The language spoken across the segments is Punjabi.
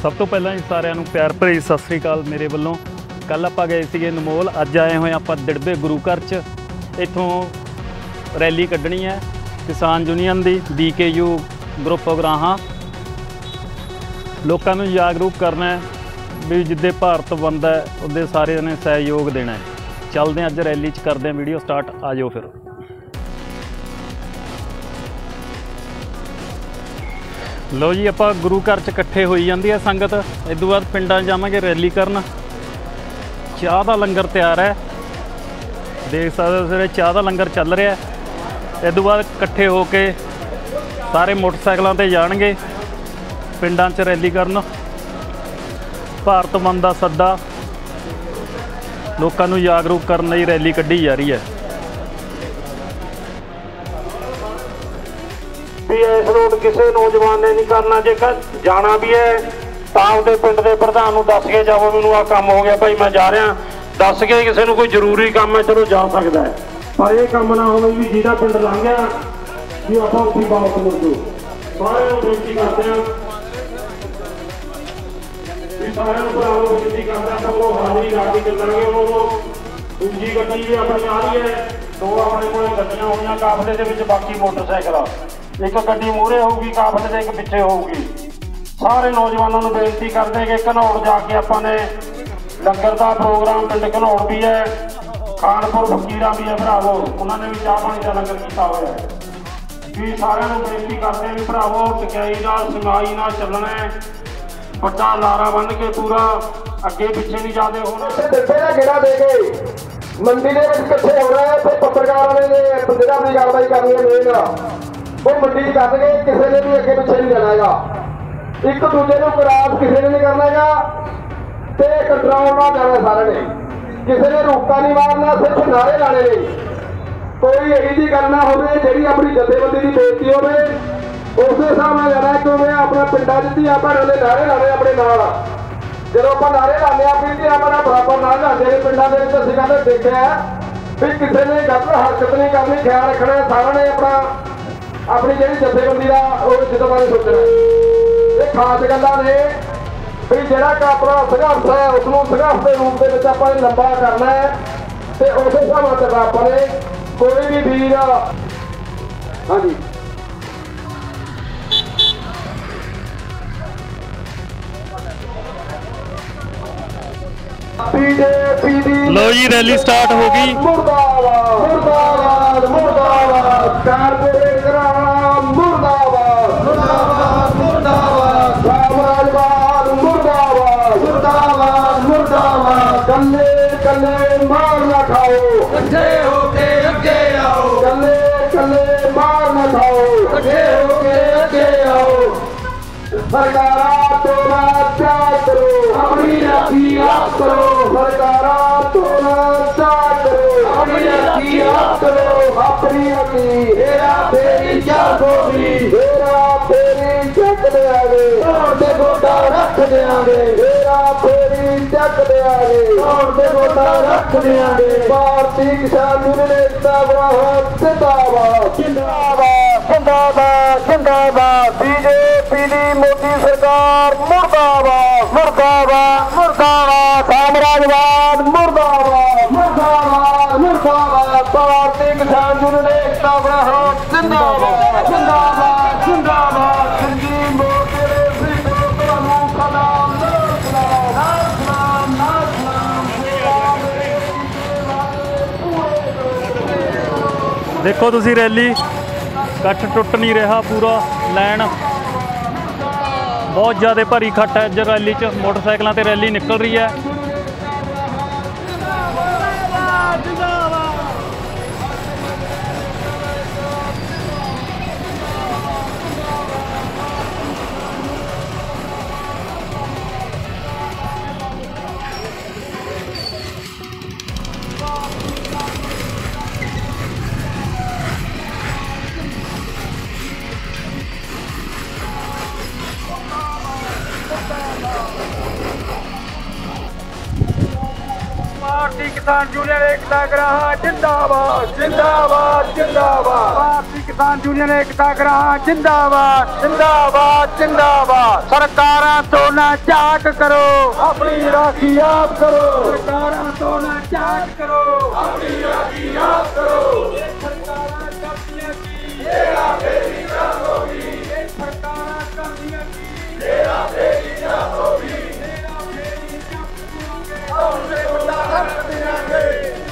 सब तो पहला ही सारिਆਂ ਨੂੰ प्यार भरी सत श्री अकाल मेरे ਵੱਲੋਂ। कल ਆਪਾਂ गए ਸੀਗੇ नमोल, ਅੱਜ आए ਹੋਏ ਆਪਾਂ ਦਿੜਬੇ गुरु घर च। इत्थों रैली ਕੱਢਣੀ है किसान यूनियन की, BKU ग्रुप अगराहां। लोगों को जागरूक करना है भी जिद्दे भारत बनता है उदे सारे ने सहयोग देना है। चलते हैं अज रैली च, करते हैं वीडियो स्टार्ट। आ जाओ फिर। लो जी, आप गुरु घर च इकट्ठे होई जाती है संगत। इस बाद पिंडां जावांगे रैली करन। चाह का लंगर तैयार है, देख सकते हो चाह का लंगर चल रहा है। इस बाद इकट्ठे होके सारे मोटरसाइकिलों पर जाणगे पिंडां च रैली करन। भारत बंद का सद्दा लोगों को जागरूक करने की रैली कढ़ी जा रही है। इस रोड किसी नौजवान ने नहीं करना, जेकर जाना भी है तो आपके पिंड के प्रधान को दस के जाओ, मैनू आ काम हो गया भाई मैं जा रहा। दस के किसी को कोई जरूरी काम है चलो जा सकता है, पर यह काम ना हो भी जिहदा पिंड लंघ गया कि आप उत्थे वापस मुड़ जाओ। सारे बेनती करते हैं, सारे भराओं बेनती करते हैं सबको हाजिरी ला के चलांगे। उन्होंने दूजी गड्डी भी अपनी आ रही है, दो अपने को गड्डियां हुई काफले के विच, बाकी मोटरसाइकिल एक गड्डी मूहरे होगी काफले से, एक पिछे होगी। सारे नौजवानों को बेनती करते कि घनौड़ जाके अपने लंगर का प्रोग्राम पिंड घनौड़ भी है, खानपुर फकीरा भी है भरावो, उन्होंने भी चाह पानी का लंगर किया हुआ है। भी सारे बेनती करते हैं भी भरावो टकाई नाल समाई नाल चलना है, बड़ा लारा बन के पूरा अगे पिछे नहीं जाते होना। घेरा दे के मंडी के इकट्ठे होना है, फिर पत्रकारों ने जिला अपनी कार्रवाई करनी है। मेन वो मंडी कर गए, किसी ने भी अगे पिछे नहीं जाना है, एक दूजे को क्रॉस किसी ने नहीं करना है, कंट्रोल जाना सारे ने, किसी ने रोका नहीं मारना, सिर्फ नारे लाने ने। कोई यही जी गल ना हो जी अपनी जथेबंदी की बेइज्जती हो, उस हिसाब से जाना कि मैं अपना पिंडा च धियां भैनों के नारे लाने अपने नाल। जो आप नारे लाने अपनी धियां भैनों बराबर ना जाते पिंडों के असीं कहते देखा भी किसी ने गलत हरकत नहीं करनी, ख्याल रखना सारे ने अपना अपनी जी जथेबंदी का जिद बारे सोचना। ये खास गल्लां ने भी जिहड़ा अपना संघर्ष है उसनूं संघर्ष के रूप में आपां ने लंबा करना है, तो उस हिसाब से अपने कोई भी वीर हाँ जी लो जी, रैली स्टार्ट होगी। मुर्दाबाद मुर्दाबाद मुर्दाबाद, कारपोरेट घराना मुर्दाबाद मुर्दाबाद मुर्दाबाद, साम्राज्यवाद मुर्दाबाद मुर्दाबाद मुर्दाबाद। कल्ले कल्ले मार ना खाओ, इकट्ठे होके अगे आओ, कल्ले कल्ले मार ना खाओ, इकट्ठे होके अगे आओ। सरकारा तो ना त्याग करो, अपनी राखी आप करो, सरकारा तो ना त्याग करो, अपनी राखी आप करो। अपनी राखी हेरा फेरी क्या होगी, हेरा फेरी चक देंगे, तोड़ दे गोटा रख देंगे, हेरा फेरी चक देंगे, तोड़ दे गोटा रख देंगे। भारतीय किसान यूनियन एकता जिंदाबाद जिंदाबाद जिंदाबाद जिंदाबाद। बीजेपी दी मोदी सरकार मुर्दाबाद मुर्दाबाद मुर्दाबाद, साम्राज्यवाद मुर्दाबाद मुर्दाबाद मुर्दाबाद। भारतीय किसान यूनियन एकता जिंदाबाद जिंदाबाद जिंदाबाद। संजीव मोदी देखो तुसी रैली कट्ठ टुट नहीं रहा, पूरा लैन बहुत ज़्यादा भारी खट्ट है। इस रैली च मोटरसाइकिलों से रैली निकल रही है। भारतीय किसान यूनियन एकता जिंदाबाद जिंदाबाद जिंदाबाद। भारतीय किसान यूनियन एकता ग्राह जिंदाबाद जिंदाबाद जिंदाबाद। सरकारां तो ना झाक करो, अपनी राखी आप करो। सरकारां तो ना झाक करो, अपनी राखी आप करो। सरकारां करदियां की तेरा फेरी ना होगी, सरकारां करदियां की तेरा फेरी ना होगी। तेरा फेरी जब से बड़ा रख देंगे,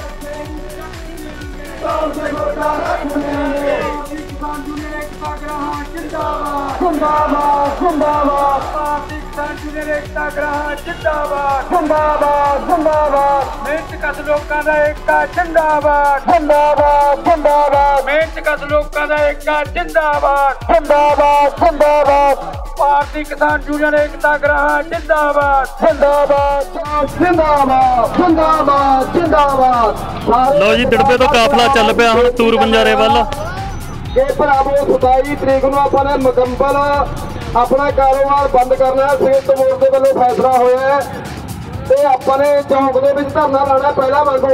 से बड़ा रख देंगे। किसान यूनियन एकता ग्राह जिंदाबाद जिंदाबाद जिंदाबाद। भारतीय किसान यूनियन एकता ग्राह जिंदाबाद जिंदाबाद जिंदाबाद। मेहनत कस लोकां दा एकता जिंदाबाद जिंदाबाद जिंदाबाद। मेहनत कस लोकां दा एकता जिंदाबाद जिंदाबाद जिंदाबाद। भारतीय किसान यूनियन एकता ग्राह जिंदाबाद जिंदाबाद जिंदाबाद जिंदाबाद जिंदाबाद। ਲਓ ਜੀ ਦਿੜਬੇ ਤੋਂ ਕਾਫਲਾ ਚੱਲ ਪਿਆ ਹੁਣ ਤੂਰ ਬੰਜਾਰੇ ਵੱਲ। ਕਿ ਭਰਾਵੋ 27 ਤਰੀਕ ਨੂੰ ਆਪਾਂ ਨੇ ਮੁਕੰਮਲ ਆਪਣਾ ਕਾਰੋਬਾਰ ਬੰਦ ਕਰਨਾ ਹੈ। ਸੰਯੁਕਤ ਮੋਰਚੇ ਵੱਲੋਂ ਫੈਸਲਾ ਹੋਇਆ ਹੈ ਤੇ ਆਪਾਂ ਨੇ ਚੌਂਕ ਦੇ ਵਿੱਚ ਧਰਨਾ ਲਾਣਾ ਪਹਿਲਾਂ ਵਾਂਗੂ।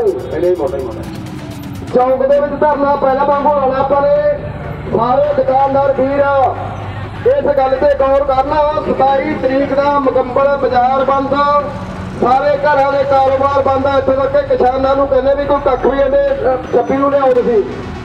ਚੌਂਕ ਦੇ ਵਿੱਚ ਧਰਨਾ ਪਹਿਲਾਂ ਵਾਂਗੂ ਲਾਣਾ ਆਪਾਂ ਨੇ। ਸਾਰੇ ਦੁਕਾਨਦਾਰ ਵੀਰ ਇਸ ਗੱਲ ਤੇ ਗੌਰ ਕਰਨਾ 27 ਤਰੀਕ ਦਾ ਮੁਕੰਮਲ ਬਾਜ਼ਾਰ ਬੰਦ, ਸਾਰੇ ਘਰਾਂ ਦੇ ਕਾਰੋਬਾਰ ਬੰਦ ਹੈ। ਇੱਥੇ ਤੱਕ ਕਿ ਕਿਸਾਨਾਂ ਨੂੰ ਕਹਿੰਦੇ ਵੀ ਕੋਈ ਕੱਖ ਵੀ ਇਹਨੇ 26 ਨੂੰ ਲਿਆਉਂਦੇ ਸੀ।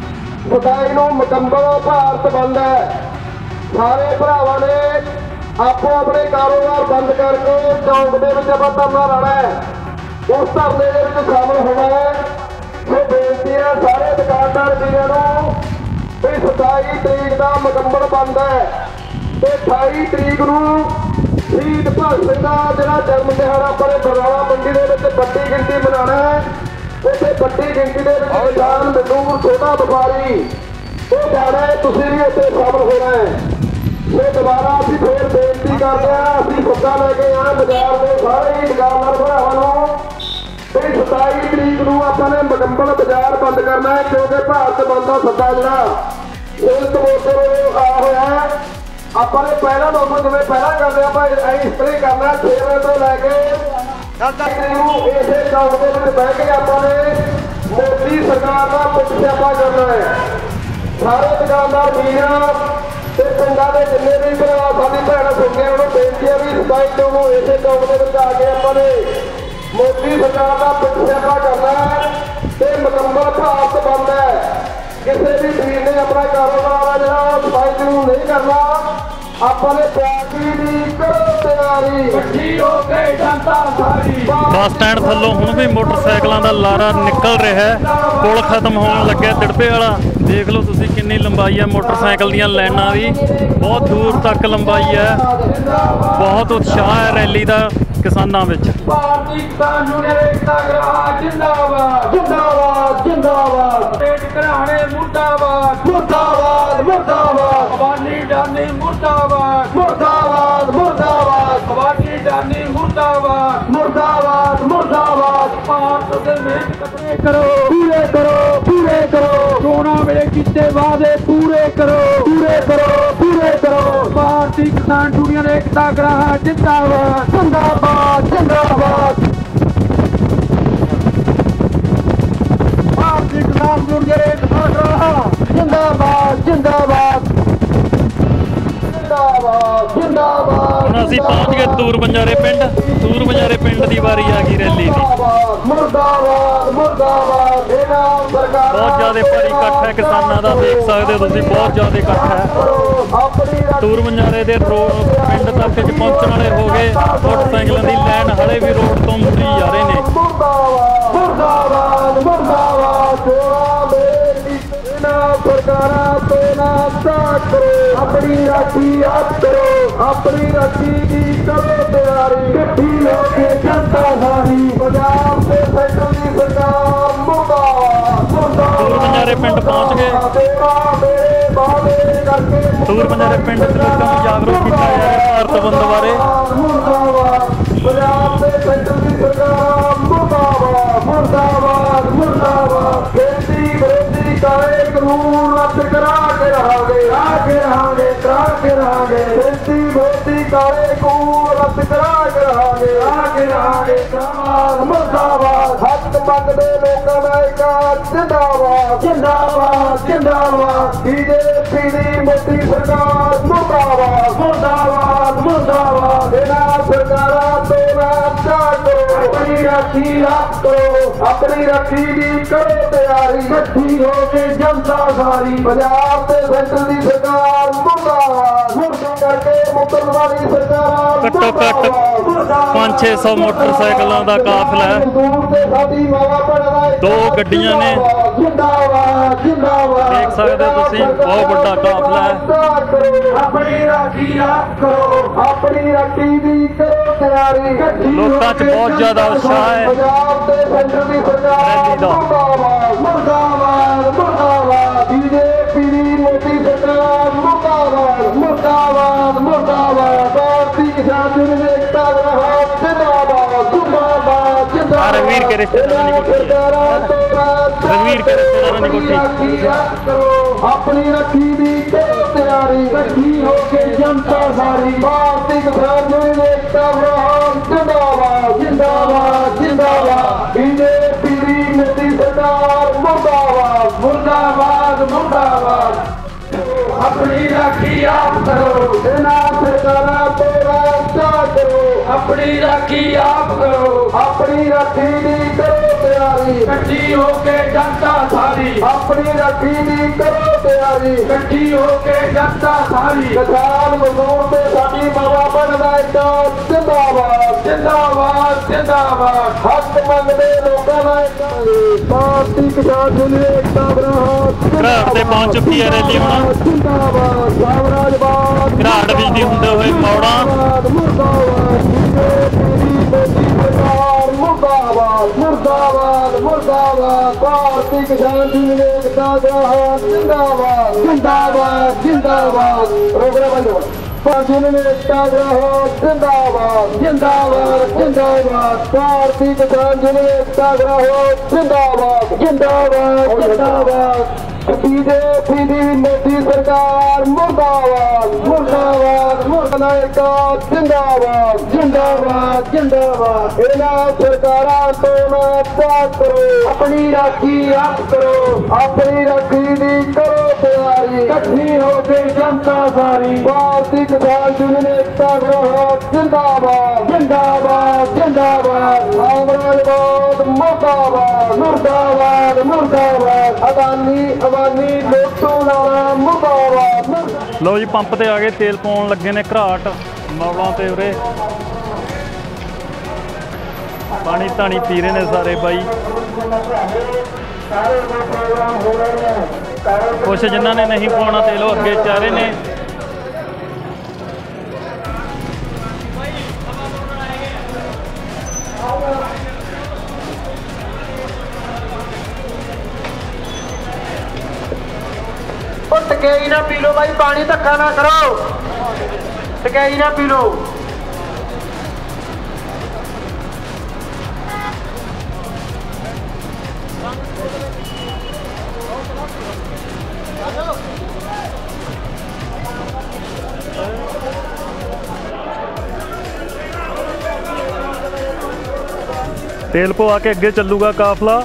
27 ਨੂੰ ਮੁਕੰਮਲ ਭਾਰਤ ਬੰਦ ਹੈ। ਸਾਰੇ ਭਰਾਵਾਂ ਨੇ ਆਪੋ ਆਪਣੇ ਕਾਰੋਬਾਰ ਬੰਦ ਕਰਕੇ ਚੌਂਕ ਦੇ ਵਿੱਚ ਆਪਾਂ ਧਰਨਾ ਲਾਣਾ ਹੈ। ਉਸ ਧਰਨੇ ਦੇ ਵਿੱਚ ਸ਼ਾਮਲ ਹੋਣਾ ਹੈ। ਸੋ ਬੇਨਤੀ ਹੈ ਸਾਰੇ ਦੁਕਾਨਦਾਰ ਵੀਰਾਂ ਨੂੰ ਵੀ 27 ਤਰੀਕ ਦਾ ਮੁਕੰਮਲ ਬੰਦ ਹੈ ਤੇ 28 ਤਰੀਕ ਨੂੰ ਸ਼ਹੀਦ ਭਗਤ ਸਿੰਘ ਦਾ ਜਿਹੜਾ ਜਨਮ ਦਿਹਾੜਾ ਆਪਾਂ ਨੇ ਬਰਨਾਲਾ ਮੰਡੀ ਦੇ ਵਿੱਚ ਵੱਡੀ ਗਿਣਤੀ ਮਨਾਉਣਾ ਹੈ। ਉੱਥੇ ਵੱਡੀ ਗਿਣਤੀ ਦੇ ਵਿੱਚ ਕਿਸਾਨ ਮਜ਼ਦੂਰ ਛੋਟਾ ਵਪਾਰੀ ਉਹ ਜਾਣਾ ਹੈ, ਤੁਸੀਂ ਵੀ ਉੱਥੇ ਸ਼ਾਮਲ ਹੋਣਾ ਹੈ। ਸੋ ਦੁਬਾਰਾ ਅਸੀਂ ਫੇਰ ਬੇਨਤੀ ਕਰਦੇ ਹਾਂ, ਅਸੀਂ ਸੱਦਾ ਲੈ ਕੇ ਆਏ ਬਾਜ਼ਾਰ ਦੇ ਸਾਰੇ ਹੀ ਦੁਕਾਨਦਾਰ ਭਰਾਵਾਂ ਨੂੰ ਵੀ 27 ਤਰੀਕ ਨੂੰ ਆਪਾਂ ਨੇ ਮੁਕੰਮਲ ਬਾਜ਼ਾਰ ਬੰਦ ਕਰਨਾ ਹੈ ਕਿਉਂਕਿ ਭਾਰਤ ਬੰਦ ਦਾ ਸੱਦਾ ਜਿਹੜਾ ਸੰਯੁਕਤ ਮੋਰਚੇ ਵੱਲੋਂ ਆਇਆ ਹੋਇਆ ਹੈ। ਆਪਾਂ ਨੇ ਪਹਿਲਾ ਨੰਬਰ ਜਿਵੇਂ ਪਹਿਲਾਂ ਕਰਦੇ ਆਪਾਂ ਇਸ ਤਰ੍ਹਾਂ ਕਰਨਾ 6 ਵਜੇ ਤੋਂ ਲੈ ਕੇ 10 ਤੱਕ ਨੂੰ ਇਸੇ ਚੌਂਕ ਦੇ ਵਿੱਚ ਬਹਿ ਕੇ ਆਪਾਂ ਨੇ ਮੋਦੀ ਸਰਕਾਰ ਦਾ ਪੁੱਛਿਆਪਾ ਕਰਨਾ ਹੈ। ਸਾਰੇ ਦੁਕਾਨਦਾਰ ਵੀਰਾਂ ਤੇ ਪਿੰਡਾਂ ਦੇ ਜਿੰਨੇ ਵੀ ਭਰਾ ਸਾਡੀ ਭੈਣਾਂ ਸੁਣਦੇ ਉਹਨਾਂ ਨੂੰ ਬੇਨਤੀ ਹੈ ਵੀ 27 ਨੂੰ ਇਸੇ ਚੌਂਕ ਦੇ ਵਿੱਚ ਆ ਕੇ ਆਪਾਂ ਨੇ ਮੋਦੀ ਸਰਕਾਰ ਦਾ ਪੁੱਛਿਆਪਾ ਕਰਨਾ ਹੈ ਤੇ ਮੁਕੰਮਲ ਭਾਰਤ ਬੰਦ ਹੈ। ਕਿਸੇ ਵੀ ਵੀਰ ਨੇ ਆਪਣਾ ਕਾਰੋਬਾਰ ਆ ਜਿਹੜਾ 27 ਨੂੰ ਨਹੀਂ ਕਰਨਾ, ਆਪਾਂ ਨੇ ਪਾਰਟੀ ਦੀ ਕਰੋ ਤਿਆਰੀ ਇਕੱਠੀ ਹੋ ਕੇ ਜਨਤਾ ਸਾਰੀ। ਬੱਸ ਸਟੈਂਡ ਥੱਲੋਂ ਹੁਣ ਵੀ ਮੋਟਰਸਾਈਕਲਾਂ ਦਾ ਲਾਰਾ ਨਿਕਲ ਰਿਹਾ ਹੈ। ਪੁਲ ਖਤਮ ਹੋਣ ਲੱਗਿਆ ਦਿੜਬੇ ਵਾਲਾ। ਦੇਖ ਲਓ ਤੁਸੀਂ ਕਿੰਨੀ ਲੰਬਾਈ ਹੈ ਮੋਟਰਸਾਈਕਲ ਦੀਆਂ ਲਾਈਨਾਂ ਦੀ, ਬਹੁਤ ਦੂਰ ਤੱਕ ਲੰਬਾਈ ਹੈ। ਬਹੁਤ ਉਤਸ਼ਾਹ ਹੈ ਰੈਲੀ ਦਾ ਕਿਸਾਨਾਂ ਵਿੱਚ। ਭਾਰਤੀ ਕਿਸਾਨ ਯੂਨੀਅਨ ਏਕਤਾ ਗਰਾਹ ਜਿੰਦਾਬਾਦ ਜਿੰਦਾਬਾਦ ਜਿੰਦਾਬਾਦ। ਪੇਟ ਘਰਾਣੇ ਮੁਰਦਾਬਾਦ ਮੁਰਦਾਬਾਦ ਮੁਰਦਾਬਾਦ। ਅਬਾਨੀ ਜਾਨੀ ਮੁਰਦਾਬਾਦ ਮੁਰਦਾਬਾਦ ਮੁਰਦਾਬਾਦ। ਅਬਾਨੀ ਜਾਨੀ ਮੁਰਦਾਬਾਦ ਮੁਰਦਾਬਾਦ ਮੁਰਦਾਬਾਦ। ਭਾਰਤ ਦੇ ਮਿਹਨਤ ਕਤਰੇ ਕਰੋ ਪੂਰੇ ਕਰੋ ਪੂਰੇ ਕਰੋ। ਚੋਣਾਂ ਵੇਲੇ ਕੀਤੇ ਵਾਅਦੇ ਪੂਰੇ ਕਰੋ ਪੂਰੇ ਕਰੋ ਪੂਰੇ ਕਰੋ। ਭਾਰਤੀ ਕਿਸਾਨ ਯੂਨੀਅਨ ਏਕਤਾ ਗਰਾਹ ਜਿੰਦਾਬਾਦ ਜਿੰਦਾਬਾਦ ਜਿੰਦਾਬਾਦ। ਭਾਰਤੀ ਕਿਸਾਨ ਯੂਨੀਅਨ ਏਕਤਾ ਗਰਾਹ ਜਿੰਦਾਬਾਦ ਜਿੰਦਾਬਾਦ ਜਿੰਦਾਬਾਦ ਜਿੰਦਾਬਾਦ। ਹੁਣ ਅਸੀਂ ਪਹੁੰਚ ਗਏ ਤੂਰ ਬੰਜਾਰੇ ਪਿੰਡ। ਤੂਰ ਬੰਜਾਰੇ ਪਿੰਡ ਦੀ ਵਾਰੀ ਆ ਗਈ ਰੈਲੀ ਦੀ। ਮੁਰਦਾਬਾਦ ਮੁਰਦਾਬਾਦ। ਇਹਨਾਂ ਸਰਕਾਰ ਬਹੁਤ ਜ਼ਿਆਦਾ ਭਾਰੀ ਇਕੱਠ ਹੈ ਕਿਸਾਨਾਂ ਦਾ, ਦੇਖ ਸਕਦੇ ਹੋ ਤੁਸੀਂ, ਬਹੁਤ ਜ਼ਿਆਦਾ ਇਕੱਠ ਹੈ। ਤੂਰ ਬੰਜਾਰੇ ਦੇ ਪਿੰਡ ਤੱਕ ਚ ਪਹੁੰਚਣ ਵਾਲੇ ਹੋ ਗਏ। ਮੋਟਰਸਾਈਕਲਾਂ ਦੀ ਲਾਈਨ ਹਲੇ ਵੀ ਰੋਡ ਤੋਂ ਮੁੜੀ ਜਾ ਰਹੇ ਨੇ। ਮੁਰਦਾਬਾਦ ਮੁਰਦਾਬਾਦ। ਇਹਨਾਂ ਸਰਕਾਰਾਂ ਤੋਂ ਨਾ ਸਾਥ ਕਰੋ, ਆਪਣੀ ਰਾਖੀ ਆਪ ਕਰੋ, ਆਪਣੀ ਰਾਖੀ ਦੀ ਕਰੋ ਤਿਆਰੀ ਇਕੱਠੀ ਹੋ ਕੇ ਜਨਤਾ ਸਾਰੀ। ਪੰਜਾਬ ਤੇ ਸੈਂਟਰ ਦੀ ਸਰਕਾਰ ਮੁਰਦਾਬਾਦ ਮੁਰਦਾਬਾਦ। ਤੂਰ ਬੰਜਾਰੇ ਪਿੰਡ ਪਹੁੰਚ ਗਏ। ਤੂਰ ਬੰਜਾਰੇ ਪਿੰਡ ਦੇ ਲੋਕਾਂ ਨੂੰ ਜਾਗਰੂਕ ਕੀਤਾ ਜਾ ਰਿਹਾ ਭਾਰਤ ਬੰਦ ਬਾਰੇ। ਪੰਜਾਬ ਦੇ ਸੈਂਟਰ ਦੀ ਸਰਕਾਰ ਮੁਰਦਾਬਾਦ ਮੁਰਦਾਬਾਦ ਮੁਰਦਾਬਾਦ। ਖੇਤੀ ਵਿਰੋਧੀ ਕਾਲੇ ਕਾਨੂੰਨ ਰੱਦ ਕਰਾ ਕੇ ਰਹਾਂਗੇ ਕਰਾ ਕੇ ਰਹਾਂਗੇ। ਖੇਤੀ ਵਿਰੋਧੀ ਕਾਲੇ ਕਾਨੂੰਨ ਰੱਦ ਕਰਾ ਕੇ ਰਹਾਂਗੇ ਮੁਰਦਾਬਾਦ। ਹੱਕ ਮੰਗਦੇ ਲੋਕਾਂ ਦਾ ਇੱਕ ਜਿੰਦਾਬਾਦ ਜਿੰਦਾਬਾਦ ਜਿੰਦਾਬਾਦ ਬੀਜੇਪੀ ਦੀ ਮੋਦੀ ਸਰਕਾਰ ਮੁਰਦਾਬਾਦ ਮੁਰਦਾਬਾਦ ਮੁਰਦਾਬਾਦ ਇਹਨਾਂ ਸਰਕਾਰਾਂ ਤੋਂ ਨਾ ਕਰੋ ਆਪਣੀ ਰਾਖੀ ਆਪ ਕਰੋ ਆਪਣੀ ਰਾਖੀ ਦੀ ਕਰੋ ਤਿਆਰੀ ਇਕੱਠੀ ਹੋ ਕੇ ਜਨਤਾ ਸਾਰੀ ਪੰਜਾਬ ਤੇ ਸੈਂਟਰ ਦੀ ਸਰਕਾਰ ਮੁਰਦਾਬਾਦ ਮੁਰਦਾਬਾਦ ਕਰਕੇ ਮੁਕਤ ਵਾਲੀ ਸਰਕਾਰ ਘੱਟੋ ਘੱਟ 500-600 ਮੋਟਰਸਾਈਕਲਾਂ ਦਾ ਕਾਫਲਾ ਹੈ। ਦੋ ਗੱਡੀਆਂ ਨੇ, ਦੇਖ ਸਕਦੇ ਹੋ ਤੁਸੀਂ, ਬਹੁਤ ਵੱਡਾ ਕਾਫਲਾ ਹੈ। ਆਪਣੀ ਰਾਖੀ ਆਪ ਕਰੋ ਆਪਣੀ ਰਾਖੀ ਦੀ ਕਰੋ ਤਿਆਰੀ ਲੋਕਾਂ 'ਚ ਬਹੁਤ ਜ਼ਿਆਦਾ ਉਤਸ਼ਾਹ ਹੈ ਪੰਜਾਬ ਤੇ ਸੈਂਟਰ ਦੀ ਸਰਕਾਰ ਮੁਰਦਾਬਾਦ ਮੁਰਦਾਬਾਦ ਮੁਰਦਾਬਾਦ ਬੀਜੇਪੀ ਦੀ ਮੋਦੀ ਸਰਕਾਰ ਮੁਰਦਾਬਾਦ ਮੁਰਦਾਬਾਦ ਮੁਰਦਾਬਾਦ ਭਾਰਤੀ ਕਿਸਾਨ ਯੂਨੀਅਨ ਏਕਤਾ ਗ੍ਰਾਹਕ ਜਿੰਦਾਬਾਦ ਜਿੰਦਾਬਾਦ ਜਿੰਦਾਬਾਦ ਰਣਵੀਰ ਕੇ ਰਿਸ਼ਤੇਦਾਰਾਂ ਦੀ ਕੋਠੀ ਰਣਵੀਰ ਕੇ ਰਿਸ਼ਤੇਦਾਰਾਂ ਦੀ ਕੋਠੀ ਆਪਣੀ ਰੱਖੀ ਦੀ ਕਰੋ ਤਿਆਰੀ ਇਕੱਠੀ ਹੋ ਕੇ ਜਨਤਾ ਸਾਰੀ ਭਾਰਤੀ ਕਿਸਾਨ ਯੂਨੀਅਨ ਏਕਤਾ ਗ੍ਰਾਹਕ ਜਿੰਦਾਬਾਦ ਜਿੰਦਾਬਾਦ ਜਿੰਦਾਬਾਦ ਬੀਜੇਪੀ ਦੀ ਮੋਦੀ ਸਰਕਾਰ ਮੁਰਦਾਬਾਦ ਮੁਰਦਾਬਾਦ ਮੁਰਦਾਬਾਦ ਆਪਣੀ ਰਾਖੀ ਆਪ ਕਰੋ ਇਹਨਾਂ ਸਰਕਾਰਾਂ ਤੋਂ ਰਾਸਤਾ ਕਰੋ ਆਪਣੀ ਰਾਖੀ ਆਪ ਕਰੋ ਆਪਣੀ ਰਾਖੀ ਦੀ ਕਰੋ ਤਿਆਰੀ ਇਕੱਠੀ ਹੋ ਕੇ ਜਨਤਾ ਸਾਰੀ ਆਪਣੀ ਰਾਖੀ ਦੀ ਕਰੋ ਤਿਆਰੀ ਇਕੱਠੀ ਹੋ ਕੇ ਜਨਤਾ ਸਾਰੀ ਕਿਸਾਨ ਮਜ਼ਦੂਰ ਤੇ ਸਾਡੀ ਮਾਵਾ ਬਣਦਾ ਇੱਕ ਜਿੰਦਾਬਾਦ ਜਿੰਦਾਬਾਦ ਜਿੰਦਾਬਾਦ ਹੱਕ ਮੰਗਦੇ ਲੋਕਾਂ ਦਾ ਇੱਕ ਭਾਰਤੀ ਕਿਸਾਨ ਯੂਨੀਅਨ ਏਕਤਾ ਗ੍ਰਾਹਕ ਘਰਾੜ ਤੇ ਪਹੁੰਚ ਚੁੱਕੀ ਹੈ ਰੈਲੀ ਹੁਣ। ਜਿੰਦਾਬਾਦ ਸਾਮਰਾਜਵਾਦ ਘਰਾੜ ਵਿੱਚ ਹੁੰਦੇ ਹੋਏ ਮੌੜਾ ਮੁਰਦਾਬਾਦ ਮੁਰਦਾਬਾਦ ਮੁਰਦਾਬਾਦ ਮੁਰਦਾਬਾਦ ਭਾਰਤੀ ਕਿਸਾਨ ਯੂਨੀਅਨ ਏਕਤਾ ਗ੍ਰਾਹਕ ਜਿੰਦਾਬਾਦ ਜਿੰਦਾਬਾਦ ਜਿੰਦਾਬਾਦ ਪ੍ਰੋਗਰਾਮ ਬੰਦ ਭਾਰਤੀ ਯੂਨੀਅਨ ਏਕਤਾ ਗ੍ਰਾਹਕ ਜਿੰਦਾਬਾਦ ਜਿੰਦਾਬਾਦ ਜਿੰਦਾਬਾਦ ਭਾਰਤੀ ਕਿਸਾਨ ਯੂਨੀਅਨ ਏਕਤਾ ਗ੍ਰਾਹਕ ਜਿੰਦਾਬਾਦ ਜਿੰਦਾਬਾਦ ਜਿੰਦਾਬਾਦ ਬੀਜੇਪੀ ਦੀ ਮੋਦੀ ਸਰਕਾਰ ਮੁਰਦਾਬਾਦ ਮੁਰਦਾਬਾਦ ਮੁਰਦਾਬਾਦ ਜਿੰਦਾਬਾਦ ਜਿੰਦਾਬਾਦ ਜਿੰਦਾਬਾਦ ਇਹਨਾਂ ਸਰਕਾਰਾਂ ਤੋਂ ਨਾ ਕਰੋ ਆਪਣੀ ਰਾਖੀ ਆਪ ਕਰੋ ਆਪਣੀ ਰਾਖੀ ਦੀ ਕਰੋ ਤਿਆਰੀ ਇਕੱਠੀ ਹੋ ਕੇ ਜਨਤਾ ਸਾਰੀ ਭਾਰਤੀ ਕਿਸਾਨ ਯੂਨੀਅਨ ਏਕਤਾ ਗ੍ਰਾਹਕ ਜਿੰਦਾਬਾਦ ਜਿੰਦਾਬਾਦ ਜਿੰਦਾਬਾਦ ਸਾਮਰਾਜਵਾਦ ਮੁਰਦਾਬਾਦ ਮੁਰਦਾਬਾਦ ਮੁਰਦਾਬਾਦ ਅਦਾਨੀ ਅਵਾਨੀ ਲੋਟੂ ਲਾਲਾ ਮੁਰਦਾਬਾਦ। ਲਓ ਜੀ, ਪੰਪ ਤੇ ਆ ਗਏ, ਤੇਲ ਪਾਉਣ ਲੱਗੇ ਨੇ ਘਰਾਟ ਮੌਲਾਂ ਤੇ ਉਰੇ ਪਾਣੀ ਧਾਣੀ ਪੀ ਰਹੇ ਨੇ ਸਾਰੇ ਬਾਈ। ਕੁਛ ਜਿਨ੍ਹਾਂ ਨੇ ਨਹੀਂ ਪਾਉਣਾ ਤੇਲ ਉਹ ਅੱਗੇ ਚਾਰੇ ਨੇ। ਟਕਈ ਨਾ ਪੀ ਲੋ ਬਾਈ, ਪਾਣੀ ਧੱਕਾ ਨਾ ਕਰੋ, ਟਕਈ ਨਾ ਪੀ ਲੋ। ਤੇਲ ਪਵਾ ਕੇ ਅੱਗੇ ਚੱਲੂਗਾ ਕਾਫਲਾ।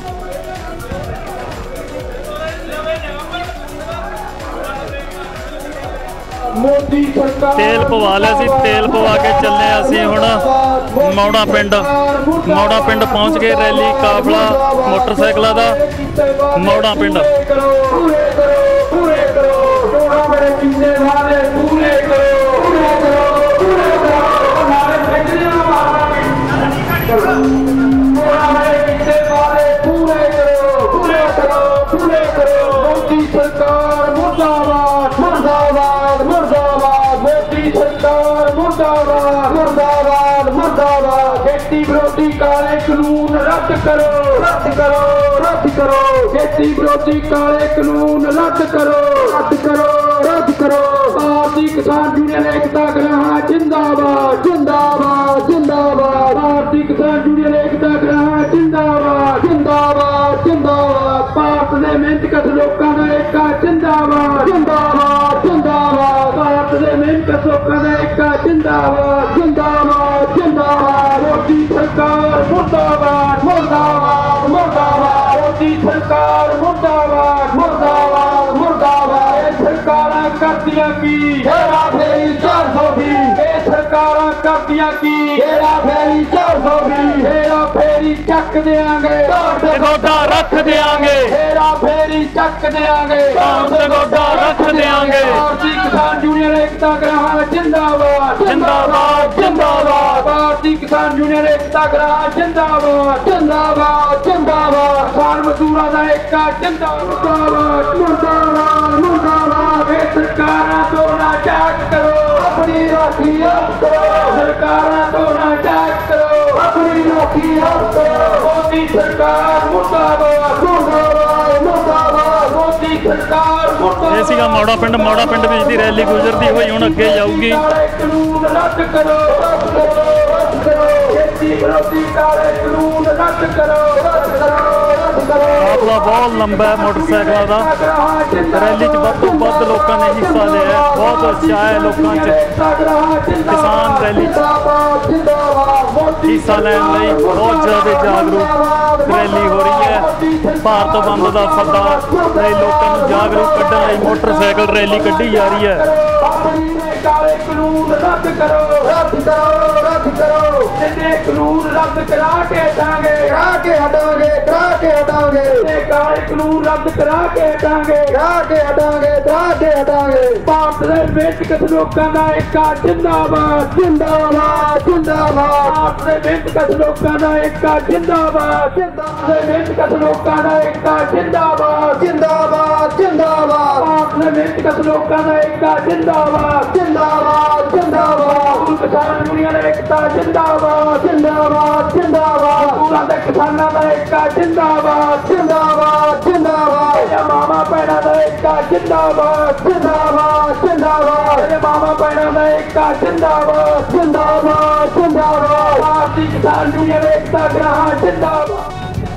ਮੋਦੀ ਸਰਕਾਰ ਤੇਲ ਪਵਾ ਲਿਆ ਸੀ, ਤੇਲ ਪਵਾ ਕੇ ਚੱਲੇ ਅਸੀਂ ਹੁਣ ਮੌੜਾ ਪਿੰਡ। ਮੌੜਾ ਪਿੰਡ ਪਹੁੰਚ ਗਏ, ਰੈਲੀ ਕਾਫਲਾ ਮੋਟਰਸਾਈਕਲਾਂ ਦਾ ਮੌੜਾ ਪਿੰਡ। ਪੂਰੇ ਕਰੋ ਪੂਰੇ ਕਰੋ ਟੋੜਾ ਮੇਰੇ ਕਿੰਨੇ ਵਾਲੇ ਪੂਰੇ ਕਰੋ ਪੂਰੇ ਕਰੋ ਪੂਰੇ ਕਰੋ ਨਾਲੇ ਫੈਕਟਰੀਆਂ ਮਾਰਾਂਗੇ ਟੋੜਾ ਮੇਰੇ ਕਿੰਨੇ ਵਾਲੇ ਪੂਰੇ ਕਰੋ ਪੂਰੇ ਕਰੋ ਪੂਰੇ ਕਰੋ। ਮੋਦੀ ਸਰਕਾਰ ਮੁਰਦਾਬਾਦ ਮੁਰਦਾਬਾਦ ਮੁਰਦਾਬਾਦ ਮੋਦੀ ਸਰਕਾਰ ਮੁਰਦਾਬਾਦ ਮੁਰਦਾਬਾਦ ਮੁਰਦਾਬਾਦ। ਖੇਤੀ ਵਿਰੋਧੀ ਕਾਲੇ ਕਾਨੂੰਨ ਰੱਦ ਕਰੋ ਰੱਦ ਕਰੋ ਰੱਦ ਕਰੋ। ਖੇਤੀ ਵਿਰੋਧੀ ਕਾਲੇ ਕਾਨੂੰਨ ਰੱਦ ਕਰੋ ਰੱਦ ਕਰੋ ਰੱਦ ਕਰੋ। ਭਾਰਤੀ ਕਿਸਾਨ ਯੂਨੀਅਨ ਏਕਤਾ ਗ੍ਰਾਹਕ ਜਿੰਦਾਬਾਦ ਜਿੰਦਾਬਾਦ ਜਿੰਦਾਬਾਦ। ਭਾਰਤੀ ਕਿਸਾਨ ਯੂਨੀਅਨ ਏਕਤਾ ਗ੍ਰਾਹਕ ਜਿੰਦਾਬਾਦ ਜਿੰਦਾਬਾਦ ਜਿੰਦਾਬਾਦ। ਭਾਰਤ ਦੇ ਮਿਹਨਤਕਸ਼ ਲੋਕਾਂ ਦਾ ਏਕਾ ਜਿੰਦਾਬਾਦ ਜਿੰਦਾਬਾਦ ਜਿੰਦਾਬਾਦ। ਭਾਰਤ ਦੇ ਮਿਹਨਤਕਸ਼ ਲੋਕਾਂ ਦਾ ਏਕਾ ਜਿੰਦਾਬਾਦ ਜਿੰਦਾਬਾਦ ਜਿੰਦਾਬਾਦ। ਮੋਦੀ ਸਰਕਾਰ ਮੁਰਦਾਬਾਦ ਮੁਰਦਾਬਾਦ ਮੁਰਦਾਬਾਦ। सरकार मुर्दाबाद मुर्दाबाद मुर्दाबाद सरकारां करदियां की हेरा फेरी 420 सरकार करदियां की हेरा फेरी 420 हेरा फेरी चक देंगे गोडा रख देंगे हेरा फेरी चक देंगे गोडा रख देंगे भारतीय किसान यूनियन एकता ग्राम जिंदाबाद जिंदाबाद जिंदाबाद भारतीय किसान यूनियन एकता ग्राम जिंदाबाद जिंदाबाद जिंदाबाद किसान मजदूरों का एकता जिंदाबाद मुर्दाबाद मुर्दाबाद सरकारां तो ना जाग करो अपनी राखी आप करो सरकारां तो ना जाग करो अपनी राखी आप करो मोदी सरकार मुर्दाबाद मुर्दाबाद मुर्दाबाद मोदी सरकार मुर्दाबाद। ਇਹ ਸੀਗਾ ਮੌੜਾ ਪਿੰਡ ਵਿੱਚ ਦੀ ਰੈਲੀ ਗੁਜ਼ਰਦੀ ਹੋਈ ਹੁਣ ਅੱਗੇ ਜਾਊਗੀ। ਕਾਨੂੰਨ ਰੱਦ ਕਰੋ ਰੱਦ ਕਰੋ ਰੱਦ ਕਰੋ ਖੇਤੀ ਵਿਰੋਧੀ ਕਾਲੇ ਕਾਨੂੰਨ ਰੱਦ ਕਰੋ ਰੱਦ ਕਰੋ ਰੱਦ ਕਰੋ। ਕਾਫਲਾ ਬਹੁਤ ਲੰਬਾ ਹੈ ਮੋਟਰਸਾਈਕਲਾਂ ਦਾ। ਰੈਲੀ 'ਚ ਵੱਧ ਤੋਂ ਵੱਧ ਲੋਕਾਂ ਨੇ ਹਿੱਸਾ ਲਿਆ। ਬਹੁਤ ਉਤਸ਼ਾਹ ਹੈ ਲੋਕਾਂ 'ਚ। ਕਿਸਾਨ ਰੈਲੀ 'ਚ ਹਿੱਸਾ ਲੈਣ ਲਈ ਬਹੁਤ ਜ਼ਿਆਦਾ ਜਾਗਰੂਕ ਰੈਲੀ ਹੋ ਰਹੀ ਹੈ। ਭਾਰਤ ਬੰਦ ਦਾ ਸੱਦਾ ਲਈ ਲੋਕਾਂ ਨੂੰ ਜਾਗਰੂਕ ਕੱਢਣ ਲਈ ਮੋਟਰਸਾਈਕਲ ਰੈਲੀ ਕੱਢੀ ਜਾ ਰਹੀ ਹੈ। ਕਾਲੇ ਕਾਨੂੰਨ ਰੱਦ ਕਰੋ ਰੱਦ ਕਰੋ ਰੱਦ ਕਰੋ ਜਿੰਨੇ ਕਾਨੂੰਨ ਰੱਦ ਕਰਾ ਕੇ ਹਟਾਂਗੇ ਕਰਾ ਕੇ ਹਟਾਂਗੇ ਕਰਾ ਕੇ ਹਟਾਂਗੇ ਜਿੰਨੇ ਕਾਲੇ ਕਾਨੂੰਨ ਰੱਦ ਕਰਾ ਕੇ ਹਟਾਂਗੇ ਕਰਾ ਕੇ ਹਟਾਂਗੇ ਕਰਾ ਕੇ ਹਟਾਂਗੇ। ਭਾਰਤ ਦੇ ਮਿਹਨਤਕਸ਼ ਲੋਕਾਂ ਦਾ ਏਕਾ ਜਿੰਦਾਬਾਦ ਜਿੰਦਾਬਾਦ ਜਿੰਦਾਬਾਦ ਭਾਰਤ ਦੇ ਮਿਹਨਤਕਸ਼ ਲੋਕਾਂ ਦਾ ਏਕਾ ਜਿੰਦਾਬਾਦ ਜਿੰਦਾਬਾਦ ਮਿਹਨਤਕਸ਼ ਲੋਕਾਂ ਦਾ ਏਕਾ ਜਿੰਦਾਬਾਦ ਜਿੰਦਾਬਾਦ ਜਿੰਦਾਬਾਦ ਭਾਰਤ ਦੇ ਮਿਹਨਤਕਸ਼ ਲੋਕਾਂ ਦਾ ਏਕਾ ਜਿੰਦਾਬਾਦ ਜਿੰਦਾਬਾਦ ਜਿੰਦਾਬਾਦ ਕਿਸਾਨ ਯੂਨੀਅਨ ਏਕਤਾ ਜਿੰਦਾਬਾਦ ਜਿੰਦਾਬਾਦ ਜਿੰਦਾਬਾਦ ਪੂਰਾ ਦੇ ਕਿਸਾਨਾਂ ਦਾ ਏਕਾ ਜਿੰਦਾਬਾਦ ਜਿੰਦਾਬਾਦ ਜਿੰਦਾਬਾਦ ਮਾਮਾ ਭੈਣਾਂ ਦਾ ਏਕਾ ਜਿੰਦਾਬਾਦ ਜਿੰਦਾਬਾਦ ਜਿੰਦਾਬਾਦ ਮਾਮਾ ਭੈਣਾਂ ਦਾ ਏਕਾ ਜਿੰਦਾਬਾਦ ਜਿੰਦਾਬਾਦ ਜਿੰਦਾਬਾਦ ਭਾਰਤੀ ਕਿਸਾਨ ਯੂਨੀਅਨ ਏਕਤਾ ਗ੍ਰਾਮ ਜਿੰਦਾਬਾਦ